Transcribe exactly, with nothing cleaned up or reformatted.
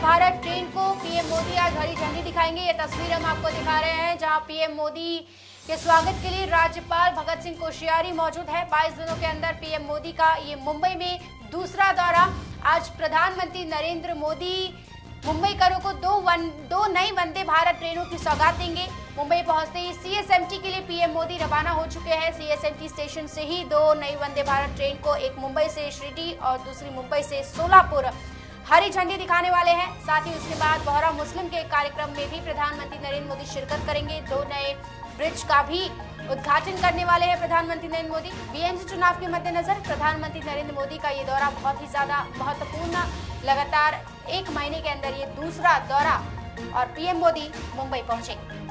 Bharat train को PM Modi आज हरी झंडी दिखाएंगे। ये तस्वीर हम आपको दिखा रहे हैं जहां पीएम मोदी के स्वागत के लिए राज्यपाल भगत सिंह कोश्यारी मौजूद है। बाईस दिनों के अंदर पीएम मोदी का ये मुंबई में दूसरा दौरा। आज प्रधानमंत्री नरेंद्र मोदी मुंबईकरों को दो वन दो नई वंदे भारत ट्रेनों की सौगात देंगे। मुंबई पहुंचते ही सीएसएमटी के लिए पीएम मोदी रवाना हो चुके हैं। सीएसएमटी स्टेशन से ही दो नई वंदे भारत ट्रेन को, एक मुंबई से शिरडी और दूसरी मुंबई से सोलापुर, हरी झंडी दिखाने वाले हैं। साथ ही उसके बाद बोहरा मुस्लिम के कार्यक्रम में भी प्रधानमंत्री नरेंद्र मोदी शिरकत करेंगे। दो नए ब्रिज का भी उद्घाटन करने वाले हैं प्रधानमंत्री नरेंद्र मोदी। बीएमसी चुनाव के मद्देनजर प्रधानमंत्री नरेंद्र मोदी का ये दौरा बहुत ही ज्यादा महत्वपूर्ण, लगातार एक महीने के अंदर ये दूसरा दौरा और पीएम मोदी मुंबई पहुंचे।